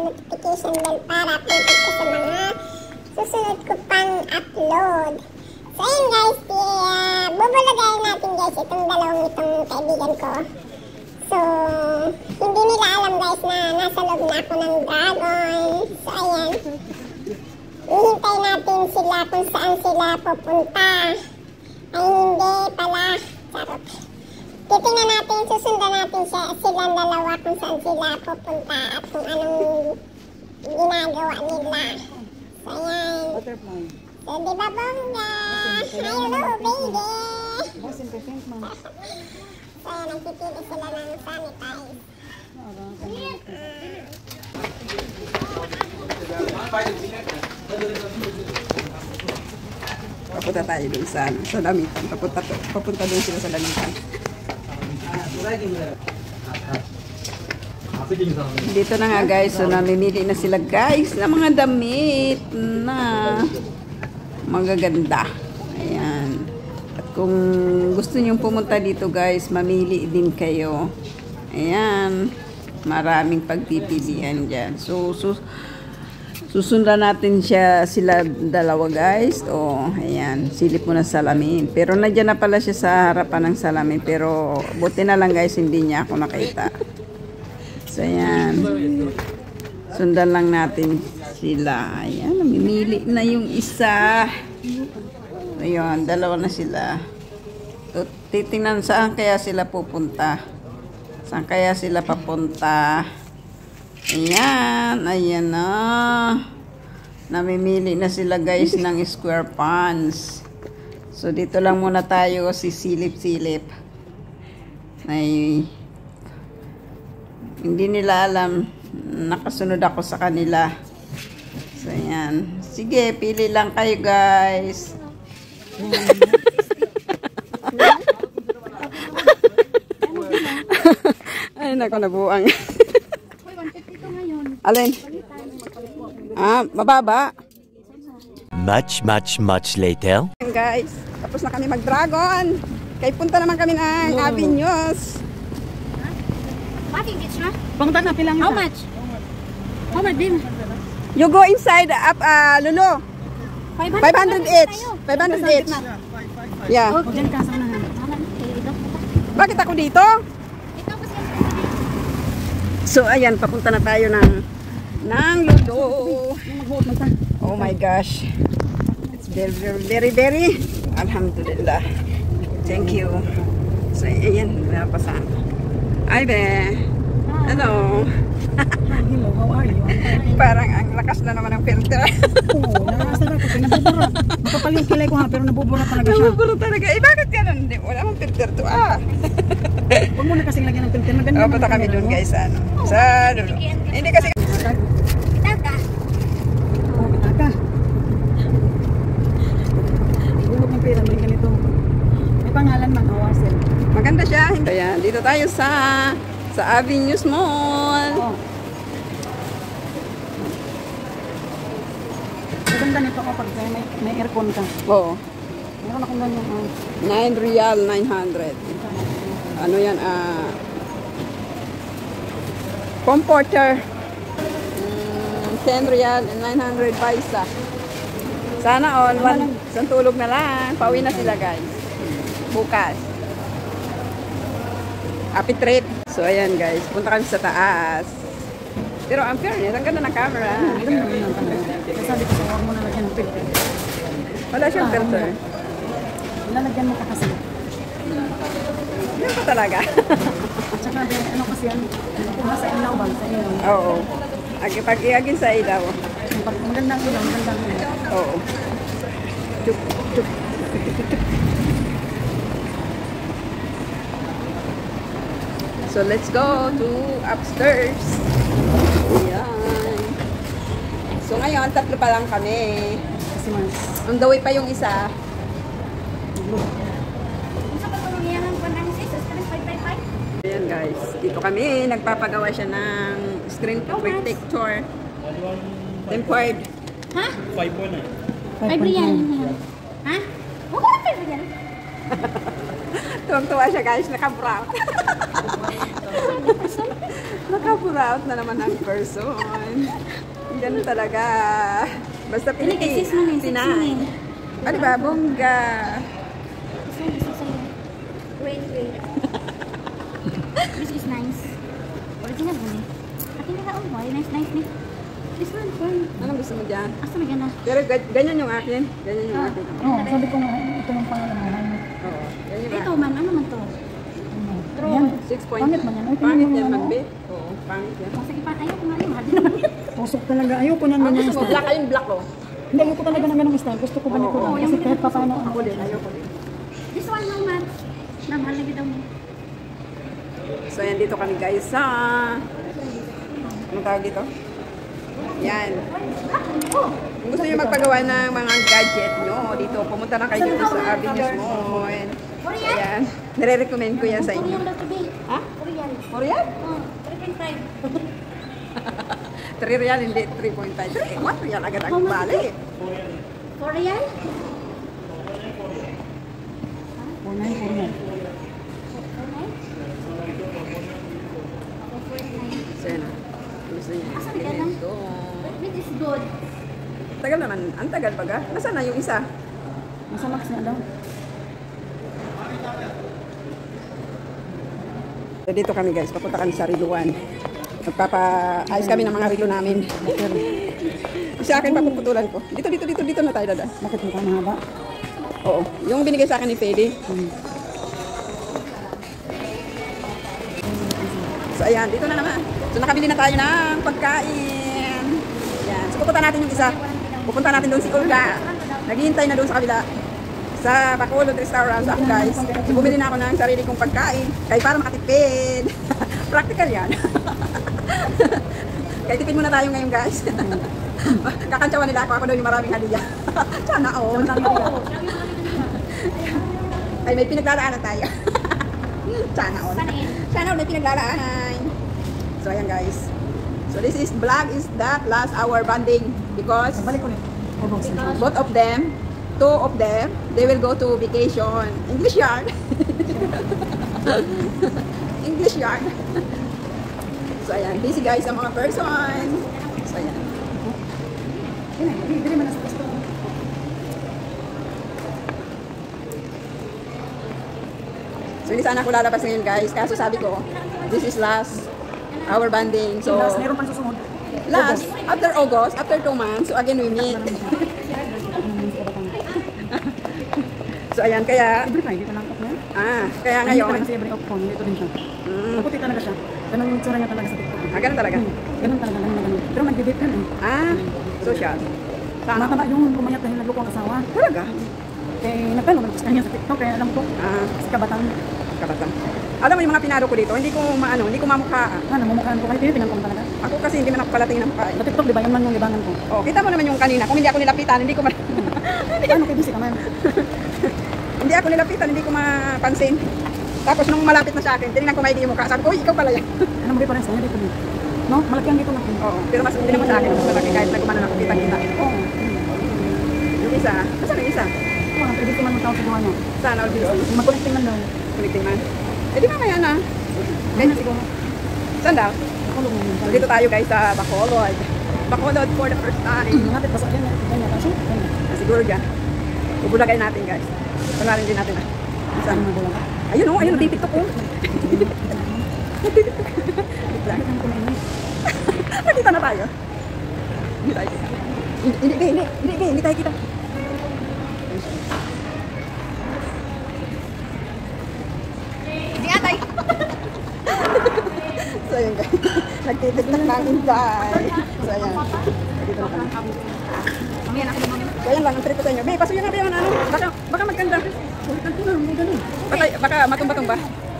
notification bell para updated ka sa mga susunod ko pang upload. So ayun guys, bubulagayin natin guys itong itong kaibigan ko. So, hindi nila alam guys na nasa loob na ako ng dragon. So ayan, ihintay natin sila kung saan sila pupunta. Ay hindi pala, charot. Titingnan natin, susundan natin silang dalawa kung saan sila pupunta at kung anong ginagawa nila. So ayan. So diba bongga? Hello baby! So ayan, nagpipili sila ng sanitize. Papunta tayo dun sa lamitan. Papunta dun sila sa lamitan. Dito na nga guys, so namimili na sila guys ng mga damit na magaganda. Ayan. At kung gusto nyong pumunta dito guys, mamili din kayo. Ayan. Maraming pagpipilian dyan. So susundan natin sila dalawa guys. O, ayan, silip mo na salamin. Pero nandiyan na pala siya sa harapan ng salamin. Pero buti na lang guys, hindi niya ako nakita. So, ayan. Sundan lang natin sila. Ayan, namimili na yung isa. Ayan, dalawa na sila. So, titingnan saan kaya sila pupunta. Saan kaya sila papunta. Ayan, ayan na. Namimili na sila guys ng square pants. So dito lang muna tayo sisilip-silip. Ay, hindi nila alam, nakasunod ako sa kanila. So ayan. Sige, pili lang kayo guys. Ay, naku, nabuang. Alin? Mababa. Much later. Guys, tapos na kami mag-dragon. Kaya punta naman kami ng Avenues. Pangta na pilang isa. How much? How much din? You go inside up, Lulu. 500 each. 500 each. Yeah. O, dyan ka sa unahan. Bakit ako dito? So, ayan, papunta na tayo ng Lulu. Oh my gosh. It's very, alhamdulillah. Thank you. So, ayan, napasan. Hi there. Hello. Hello, how are you? Parang ang lakas na naman ng filter. Oo, nakasarap ako. Nabubura. Makapal yung kilay ko ha, pero nabubura talaga siya. Nabubura talaga. Eh, bakit ganun? Wala mong filter to. Huwag mo na kasing lagyan ng filter. Maganda punta kami doon guys. Sa Lulu. Hindi kasi... Taka. Oo, taka. Ibulog ng pera. May ganito. May pangalan man. Wasel. Maganda siya. Ayan, dito tayo sa Avenues Mall. Oo. Maganda nito kapag may aircon ka. Oo. Meron akong ganyan. 9 real, 900. Ano yan? Comforter. 10 real and 900 paisa. Sana all. Isang tulog na lang. Pauwi na sila guys. Bukas. Happy trip. So ayan guys. Punta kami sa taas. Pero ang fairness, ang ganda ng camera. Sabi ko, huwag mo na lagyan ng filter. Wala siyang filter. Lalagyan mo ka kasi. Yan pa talaga. Tsaka ano kasi yan, kuha sa ilaw ba? Sa ilaw. Oo. Pag iagin sa ilaw. Magandang ilaw, magandang ilaw. Oo. Chup, chup. So let's go to upstairs. Ayan. So ngayon, tatlo pa lang kami. Kasi mas... On the way pa yung isa. Ayan guys, dito kami, nagpapagawa siya ng screen protector. Tempered. Ha? 5 real. Ha? Huwag ko na 5 real. Tuwang-tuwa siya guys, naka-brown. Naka-brown. Buburaot na naman ang person. Ganun talaga. Basta Pinay. Ah, diba? Bongga. Wait. This is nice. Original mo ni. Ating nila, oh, why? Nice ni. This one, fun. Anong gusto mo dyan? Asa may gana? Pero ganyan yung akin. Ganyan yung akin. Oo, sabi ko nga, ito yung pangalan. Oo. Ganyan yung Ito akin. man, ano man to? Yan. 6 point. Pangit man yan. Ay, Pangit tingnan yan, mo, Magbe. Oo, pangit yan. Sige pa, ayaw ko nga yun. Mahal din naman yun. Pusok talaga. Ayoko niyan Ang ganyan gusto mo, style. black ayun, black oh. Hindi, ayoko talaga ng ganong style. Gusto ko ganito Oo, lang. Kasi kahit pa paano. Ako din, ayoko din. This one no man. Na mahal na bitaw mo. So, yan dito kami guys sa... Anong tawag dito? Yan. Kung gusto nyo magpagawa ng mga gadget nyo, dito, pumunta na kayo dito sa Avenues Mall. Ayan. Nire-recommend ko yan sa inyo. Korean daw to be. Ha? Korean. Korean? Oh, 3.5. 3 real, hindi 3.5. 1 real agad ang bali. Korean? Punay. So, yan. Gusto nyo. Asan ka lang? Ito. This is good. Tagal naman. Ang tagal baga. Nasaan na yung isa? Nasa max na daw. So, dito kami guys. Papunta kami sa Riluan. Magpapa-ayos kami ng mga rilo namin. Sa akin papuputulan ko. Dito na tayo dada. Bakit mukha mahaba? Oo. Yung binigay sa akin ni Fede. So ayan, dito na naman. So nakabili na tayo ng pagkain. Ayan. So pupunta natin yung isa. Pupunta natin doon si Olga. Naghihintay na doon sa kabila. Sa Bacolod Restaurant sa guys. So bumili na ako ng sarili kong pagkain. Kaya para makatipid. Practical yan. Kaya tipid muna tayo ngayon guys. Kakantsawan nila ako daw yung maraming haliya. Sana all. Ay may pinaglalaanan tayo. Sana all. Sana all may pinaglalaanan. So ayan guys. So this is vlog is that last hour bonding because Balik ulit. both of them, 2 of them, they will go to vacation. English yarn. English yarn. So ayan, busy guys ang mga person. So ayan. Dili man nasa gusto. So hindi sana ako lalabas ngayon guys. Kaso sabi ko, this is last hour banding. So Last, meron pang susunod. last, after August, after 2 months, so again we meet. So ayan, kaya, Every Friday ka lang ako yan. kaya Ngayon. ngayon, Talaga si every out phone. Dito din siya. Maputi talaga siya. Ganun yung tsura niya talaga sa TikTok. ganun talaga. Ganun talaga. Pero nag-debate yan eh. Social. Sana. Mataba yung pumayat dahil nagloko ang asawa. Talaga? Eh, nagtanong, nag-post niya sa TikTok. Kaya alam ko, kasi kabatan. Kabatan. Alam mo yung mga pinaro ko dito, hindi ko mamukha. Namumukhaan ko kayo. Pinipinan ko talaga. Ako kasi hindi man ako palating ng mukha. Sa TikTok, di ba? Yun man yung libangan ko. Oh, kita mo naman yung kanina. Kung hindi ako nilapitan, hindi ko Ano kayo busy ka man? hindi ako nilapitan, hindi ko mapansin. Tapos nung malapit na sa akin, tinignan ko maigi yung mukha. Sabi ko, uy, ikaw pala yan. Ano mo pa rin sa'yo dito? No? Malaki ang dito na. Oo, pero mas hindi naman sa akin. Mas malaki kahit nagkumana na ako kita-kita. Oo. Yung isa, saan yung isa? Oo, ang pwede ko man magtawag sa gawa niya. Sana, all busy. Mag-connecting man daw. Connecting man. Eh di mamaya na. Ganyan siguro. Saan daw? Ako lang yun. So, dito tayo guys sa Bacolod. Bacolod for the first time. Ngapit pa sa akin. Ganyan. Kaso, ganyan. Siguro dyan. Ibulagay natin guys. Panarin din natin. Saan? Ayun o, ayun, nagtitiktok ko. Nagtitiktok. Nakita na tayo. Hindi tayo kita. Hindi tayo kita. Hindi atay. So ayun guys. Nagtitiktok namin guys. So ayan. Dito na kami. So ayan lang, ang trip ko sa inyo. Be, pasuyo na ba yung ano? Baka magkanda. Baka matumba-tumba.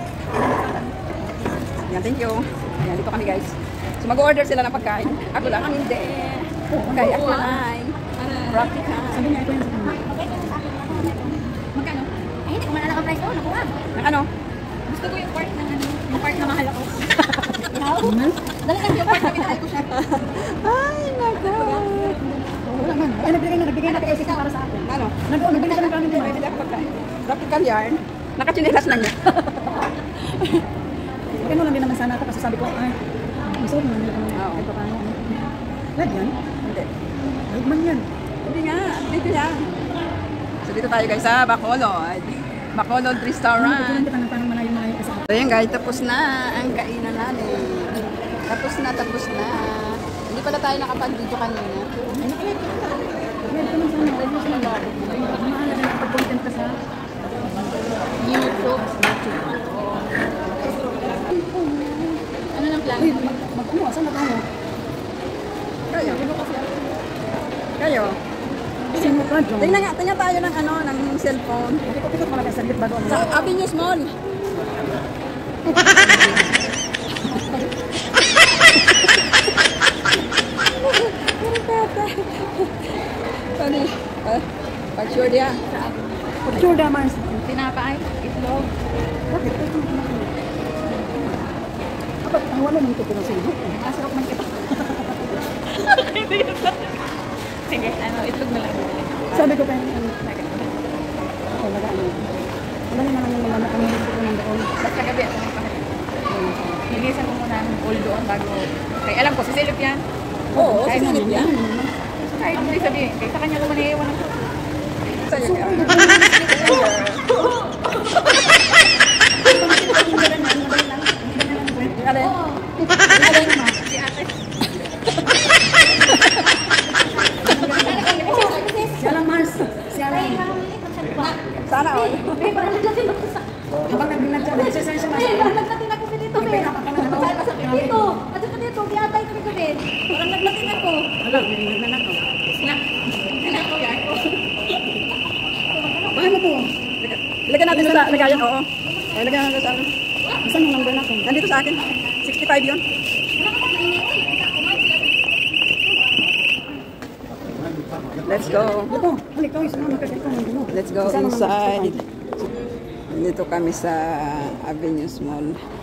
Yan, thank you. Yan, dito kami guys. So mag-order sila ng pagkain. Ako lang, hindi. Kaya ako ay practical. Sabi niya, ito yung sa kanya. Magkano? Ay, hindi ko man alam ang price ko. Nakuha. Ng ano? Gusto ko yung part ng ano, yung part na mahal ako. Dala lang yung part na minahal ko siya. Ay, nako. Wala man. Ay, nagbigay na kayo isa para sa akin. Ano? Nagbigay siya ng kanin din. Bibili ako pagkain. Practical yarn. Nakachinelas na niya. Ganun lang din naman sana ako kasi sabi ko, ay, Masarap naman yun. Oo. Ito kaya. Lahat yan? Hindi. Lahat man yan. Hindi nga. Dito yan. So dito tayo guys sa Bacolod. Bacolod Restaurant. Ito lang tanong malayo-malayo kasi. So yun guys, tapos na ang kainan namin. Tapos na. Hindi pala tayo nakapag-video kanina. Ay, nakilit ka. Nakilit ka man sana. Nakilit mo sila labo. Mahalaga na kapag-content ka sa YouTube. Ano ng plan? Uy, mag-ano? Saan na tayo? Kayo. Sino ka, John? Tingnan tayo ng ano, ng cellphone. Pikot-pikot pala ka sa git bago. Sa Avenues Mall. Sorry. Pag-sure dia. Picture naman. Tinapay, itlog. Bakit? Kapag ang wala nang tutulong sa iyo. Masarap man kita. Sige, ano, itlog na lang. Sabi ko pa ano. Talaga ano. Wala naman ang mga kami dito ko nandoon. Ba't kagabi ako nilisan ko muna ng gold doon bago. Kaya alam ko, sisilip yan. Oo, Kahit sisilip yan. Kahit hindi sabihin, kaya sa kanya ko maniiwan ng Sa'yo ka. si ate. Siya lang, Mars. Siya lang. Sana all. Habang nag-vlog siya, nag-exercise siya, Mars. Naglatin ako sa dito, May pinaka ka na ano. Dito, at saka dito, giatay ko dito din. Parang naglatin ako. Wala, may nagnanak ako. Ako yan. Paano to? Ilagyan natin sa lagayan, oo. Ilagyan natin sa ano. Saan yung number natin? Nandito sa akin. 65 yun. Let's go. Ito, balik ko, isa naman kasi ito. Let's go inside. Dito kami sa Avenues Mall.